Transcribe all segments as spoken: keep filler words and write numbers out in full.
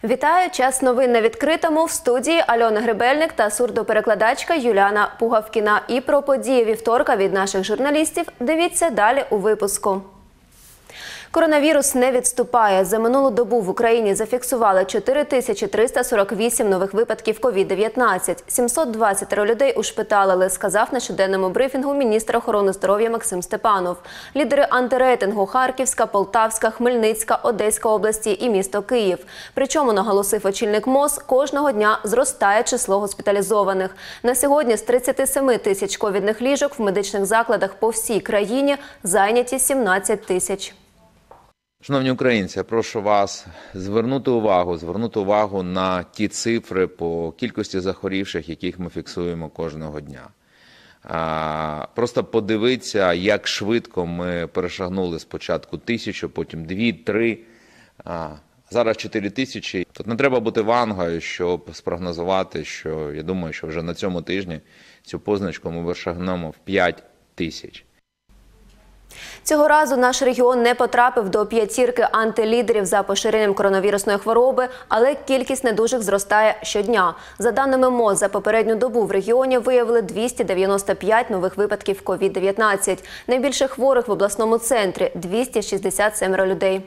Вітаю! Час новин на відкритому. В студії Альона Гребельник та сурдоперекладачка Юліана Пугавкіна. І про події вівторка від наших журналістів дивіться далі у випуску. Коронавірус не відступає. За минулу добу в Україні зафіксували чотири тисячі триста сорок вісім нових випадків ковід дев'ятнадцять. сімсот двадцять людей ушпиталили, сказав на щоденному брифінгу міністр охорони здоров'я Максим Степанов. Лідери антирейтингу – Харківська, Полтавська, Хмельницька, Одеська області і місто Київ. Причому, наголосив очільник МОЗ, кожного дня зростає число госпіталізованих. На сьогодні з тридцяти семи тисяч ковідних ліжок в медичних закладах по всій країні зайняті сімнадцять тисяч. Шановні українці, я прошу вас звернути увагу, звернути увагу на ті цифри по кількості захворівших, яких ми фіксуємо кожного дня. Просто подивіться, як швидко ми перешагнули спочатку тисячу, потім дві, три, зараз чотири тисячі. Тут не треба бути вангою, щоб спрогнозувати, що я думаю, що вже на цьому тижні цю позначку ми перешагнемо в п'ять тисяч. Цього разу наш регіон не потрапив до п'ятірки антилідерів за поширенням коронавірусної хвороби, але кількість недужих зростає щодня. За даними МОЗ, за попередню добу в регіоні виявили двісті дев'яносто п'ять нових випадків ковід дев'ятнадцять. Найбільше хворих в обласному центрі – двісті шістдесят сім людей.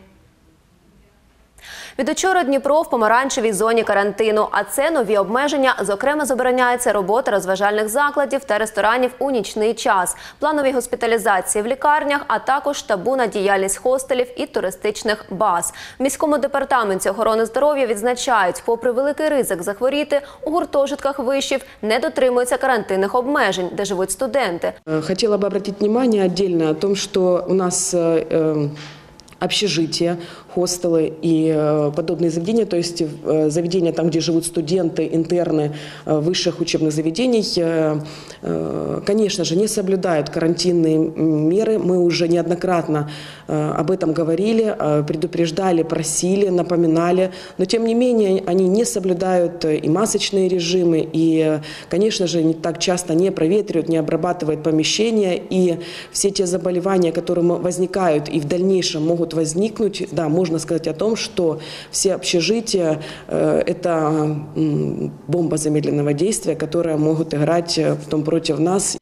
Від учора Дніпро в помаранчевій зоні карантину, а це нові обмеження. Зокрема, забороняється робота розважальних закладів та ресторанів у нічний час, планові госпіталізації в лікарнях, а також табу на діяльність хостелів і туристичних баз. В міському департаменті охорони здоров'я відзначають, попри великий ризик захворіти, у гуртожитках вишів не дотримуються карантинних обмежень, де живуть студенти. Хотіла б звернути увагу окремо на тому, що у нас общежития, хостелы и подобные заведения, то есть заведения там, где живут студенты, интерны высших учебных заведений, конечно же, не соблюдают карантинные меры. Мы уже неоднократно об этом говорили, предупреждали, просили, напоминали, но тем не менее они не соблюдают и масочные режимы, и, конечно же, не так часто не проветривают, не обрабатывают помещения, и все те заболевания, которые возникают и в дальнейшем могут возникнуть, да, можно сказать о том, что все общежития э, – это э, бомба замедленного действия, которые могут играть потом против нас.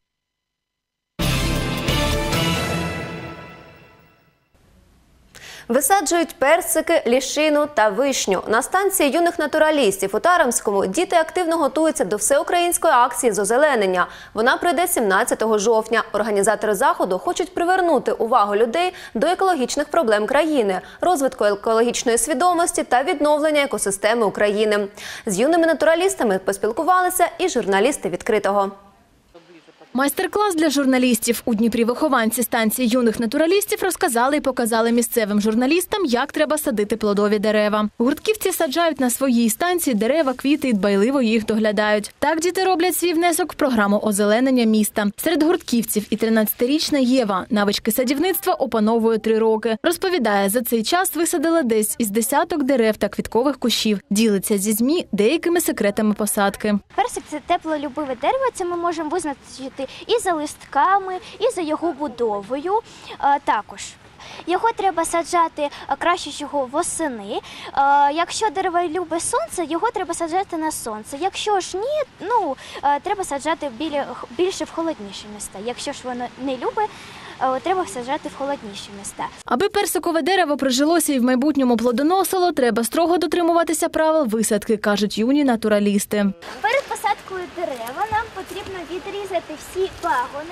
Висаджують персики, ліщину та вишню. На станції юних натуралістів у Тарамському діти активно готуються до всеукраїнської акції з озеленення. Вона пройде сімнадцятого жовтня. Організатори заходу хочуть привернути увагу людей до екологічних проблем країни, розвитку екологічної свідомості та відновлення екосистеми України. З юними натуралістами поспілкувалися і журналісти «Відкритого». Майстер-клас для журналістів. У Дніпрі вихованці станції юних натуралістів розказали і показали місцевим журналістам, як треба садити плодові дерева. Гуртківці саджають на своїй станції дерева, квіти і дбайливо їх доглядають. Так діти роблять свій внесок в програму озеленення міста. Серед гуртківців і тринадцятирічна Єва. Навички садівництва опановує три роки. Розповідає, за цей час висадила десь із десяток дерев та квіткових кущів. Ділиться зі ЗМІ деякими секретами посадки. Персик – це теплолюбиве дерево, це ми можемо визначити і за листками, і за його будовою також. Його треба саджати краще всього восени. Якщо дерево любить сонце, його треба саджати на сонце. Якщо ж ні, ну, треба саджати більше в холодніші міста. Якщо ж воно не любить, треба саджати в холодніші міста. Аби персикове дерево прижилося і в майбутньому плодоносило, треба строго дотримуватися правил висадки, кажуть юні натуралісти. Перед посадкою дерева нам потрібно відрізати всі пагони.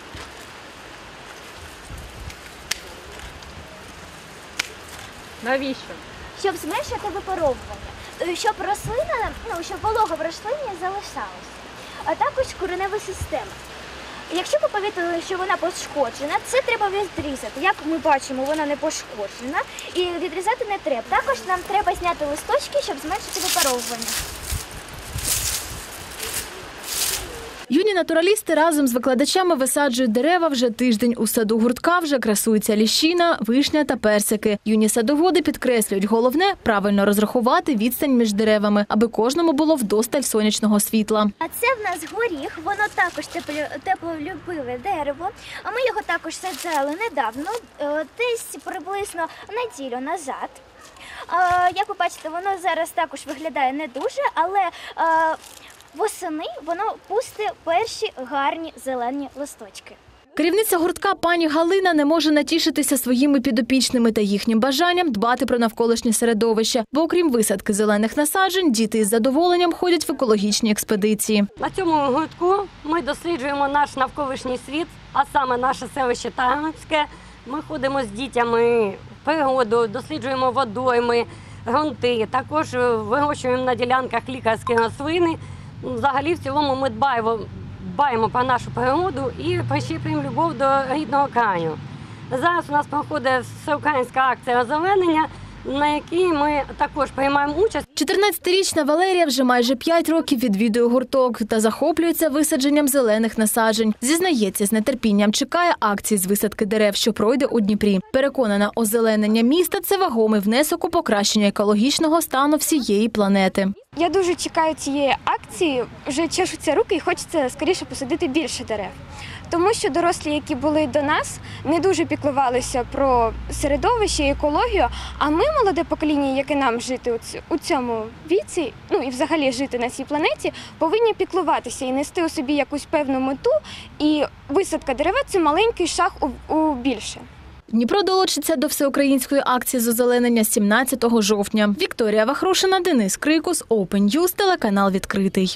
Навіщо? Щоб зменшити випаровування, щоб рослина, ну, щоб волога в рослині залишалася, а також коренева система. Якщо ви помітили, що вона пошкоджена, це треба відрізати. Як ми бачимо, вона не пошкоджена і відрізати не треба. Також нам треба зняти листочки, щоб зменшити випаровування. Юні натуралісти разом з викладачами висаджують дерева вже тиждень. У саду гуртка вже красується ліщина, вишня та персики. Юні садоводи підкреслюють, головне – правильно розрахувати відстань між деревами, аби кожному було вдосталь сонячного світла. А це в нас горіх, воно також теплолюбиве дерево. А ми його також саджали недавно, десь приблизно неділю назад. як ви бачите, воно зараз також виглядає не дуже, але е, восени воно пустить перші гарні зелені листочки. Керівниця гуртка пані Галина не може натішитися своїми підопічними та їхнім бажанням дбати про навколишнє середовище, бо окрім висадки зелених насаджень, діти із задоволенням ходять в екологічні експедиції. На цьому гуртку ми досліджуємо наш навколишній світ, а саме наше селище Тарнівське. Ми ходимо з дітями в природу, досліджуємо водойми, ґрунти, також вирощуємо на ділянках лікарські рослини. Взагалі, в цілому ми дбаємо Дбаємо про нашу природу і прищеплюємо любов до рідного краю. Зараз у нас проходить всеукраїнська акція озеленення, на якій ми також приймаємо участь. чотирнадцятирічна Валерія вже майже п'ять років відвідує гурток та захоплюється висадженням зелених насаджень. Зізнається, з нетерпінням чекає акції з висадки дерев, що пройде у Дніпрі. Переконана, озеленення міста – це вагомий внесок у покращення екологічного стану всієї планети. Я дуже чекаю цієї акції, вже чешуться руки і хочеться скоріше посадити більше дерев. Тому що дорослі, які були до нас, не дуже піклувалися про середовище і екологію, а ми, молоде покоління, яке нам жити у цьому віці, ну і взагалі жити на цій планеті, повинні піклуватися і нести у собі якусь певну мету, і висадка дерев – це маленький шаг у, у більше. Дніпро долучиться до всеукраїнської акції з озеленення сімнадцятого жовтня. Вікторія Вахрушина, Денис Крикус, Open News, телеканал «Відкритий».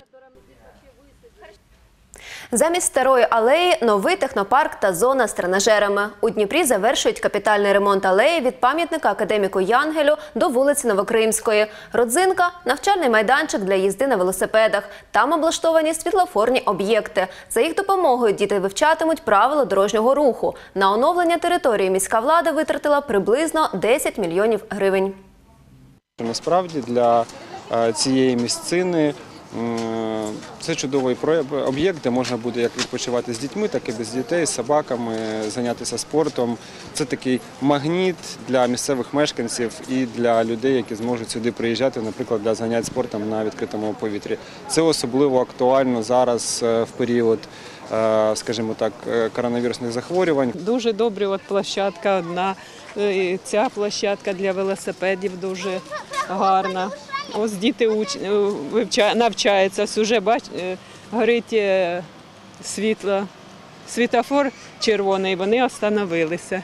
Замість старої алеї – новий технопарк та зона з тренажерами. У Дніпрі завершують капітальний ремонт алеї від пам'ятника академіку Янгелю до вулиці Новокримської. Родзинка – навчальний майданчик для їзди на велосипедах. Там облаштовані світлофорні об'єкти. За їх допомогою діти вивчатимуть правила дорожнього руху. На оновлення території міська влада витратила приблизно десять мільйонів гривень. Насправді для цієї місцини це чудовий об'єкт, де можна буде як відпочивати з дітьми, так і без дітей, з собаками, зайнятися спортом. Це такий магніт для місцевих мешканців і для людей, які зможуть сюди приїжджати, наприклад, для занять спортом на відкритому повітрі. Це особливо актуально зараз в період, скажімо так, коронавірусних захворювань. Дуже добра от площадка одна, ця площадка для велосипедів дуже гарна. Ось діти уч... навчаються, вже бач... горить світло, світофор червоний, вони остановилися.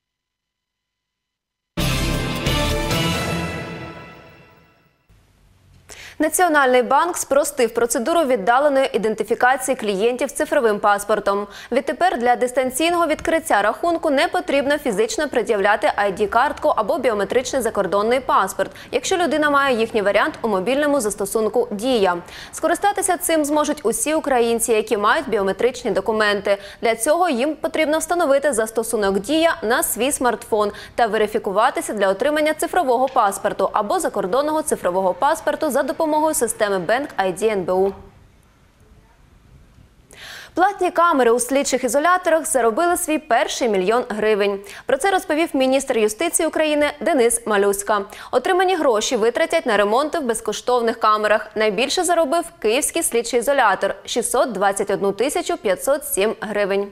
Національний банк спростив процедуру віддаленої ідентифікації клієнтів цифровим паспортом. Відтепер для дистанційного відкриття рахунку не потрібно фізично пред'являти ай ді-картку або біометричний закордонний паспорт, якщо людина має їхній варіант у мобільному застосунку «Дія». Скористатися цим зможуть усі українці, які мають біометричні документи. Для цього їм потрібно встановити застосунок «Дія» на свій смартфон та верифікуватися для отримання цифрового паспорту або закордонного цифрового паспорту за допомогою системи Bank ай ді ен бе у. Платні камери у слідчих ізоляторах заробили свій перший мільйон гривень. Про це розповів міністр юстиції України Денис Малюська. Отримані гроші витратять на ремонти в безкоштовних камерах. Найбільше заробив київський слідчий ізолятор – шістсот двадцять одну тисячу п'ятсот сім гривень.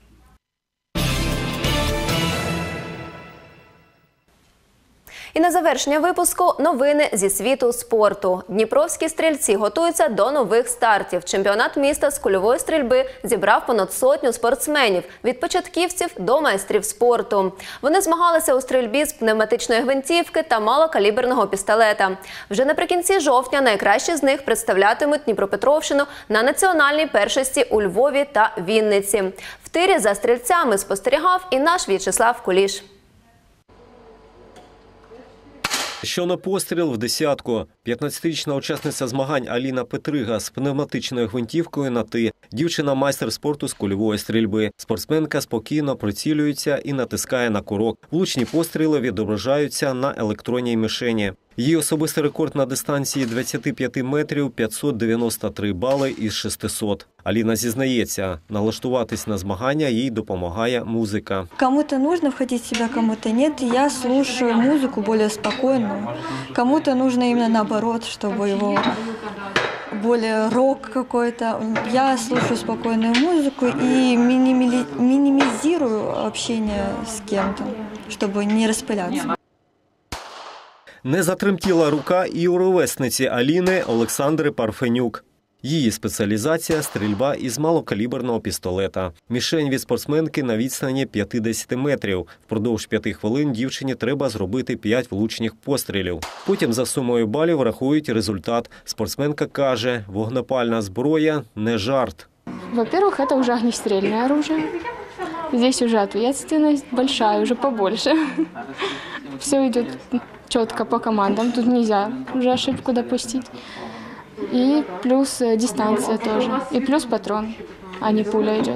І на завершення випуску новини зі світу спорту. Дніпровські стрільці готуються до нових стартів. Чемпіонат міста з кульової стрільби зібрав понад сотню спортсменів – від початківців до майстрів спорту. Вони змагалися у стрільбі з пневматичної гвинтівки та малокаліберного пістолета. Вже наприкінці жовтня найкращі з них представлятимуть Дніпропетровщину на національній першості у Львові та Вінниці. В тирі за стрільцями спостерігав і наш В'ячеслав Куліш. Що на постріл в десятку. п'ятнадцятирічна учасниця змагань Аліна Петрига з пневматичною гвинтівкою на «ти». Дівчина – майстер спорту з кульової стрільби. Спортсменка спокійно прицілюється і натискає на курок. Влучні постріли відображаються на електронній мішені. Її особистий рекорд на дистанції двадцять п'ять метрів – п'ятсот дев'яносто три бали із шестисот. Аліна зізнається, налаштуватись на змагання їй допомагає музика. Кому-то нужно входить в себя, кому-то нет. Я слушаю музыку более спокойную. Кому-то нужно именно наоборот, чтобы его более рок какой-то. Я слушаю спокойную музыку и минимали... минимизирую общение с кем-то, чтобы не распыляться. Не затремтіла рука і у ровесниці Аліни Олександри Парфенюк. Її спеціалізація – стрільба із малокаліберного пістолета. Мішень від спортсменки на відстані п'ятдесят метрів. Впродовж п'яти хвилин дівчині треба зробити п'ять влучних пострілів. Потім за сумою балів рахують результат. Спортсменка каже, вогнепальна зброя – не жарт. Во-первых, это уже огнестрельное оружие. Здесь уже ответственность большая, уже побольше. Все идет четко по командам, тут нельзя уже ошибку допустить. И плюс дистанция тоже, и плюс патрон, а не пуля идет.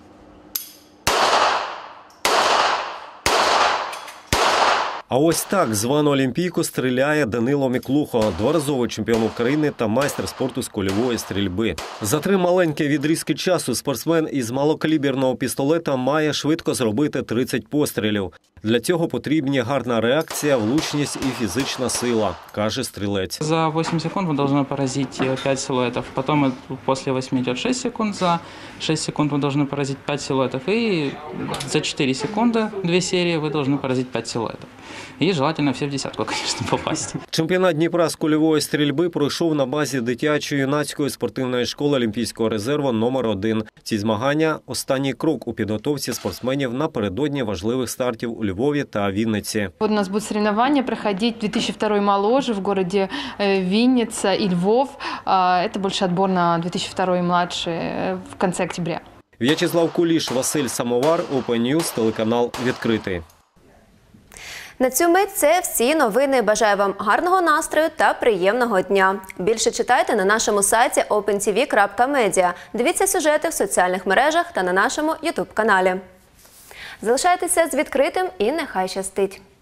А ось так звану олімпійку стріляє Данило Міклухо, дворазовий чемпіон України та майстер спорту з кульової стрільби. За три маленькі відрізки часу спортсмен із малокаліберного пістолета має швидко зробити тридцять пострілів. Для цього потрібні гарна реакція, влучність і фізична сила, каже стрілець. За восемь секунд вы должны поразить пять силуэтов. Потом после восьми идет шесть секунд. За шесть секунд вы должны поразить пять силуэтов. И за четыре секунды, две серии, вы должны поразить пять силуэтов. І желательно всі в десятку, звісно, попасть. Чемпіонат Дніпра з кульової стрільби пройшов на базі дитячо-юнацької спортивної школи Олімпійського резерву номер один. Ці змагання – останній крок у підготовці спортсменів напередодні важливих стартів у Львові та Вінниці. Вот у нас будут соревнования проходить две тысячи второй моложе в городе Винница и Львов. Это больше отбор на две тысячи второй младший в конце октября. В'ячеслав Куліш, Василь Самовар, Open News, телеканал «Відкритий». На цю мить це всі новини. Бажаю вам гарного настрою та приємного дня. Більше читайте на нашому сайті опен ті ві крапка медіа. Дивіться сюжети в соціальних мережах та на нашому ютуб-каналі. Залишайтеся з відкритим і нехай щастить!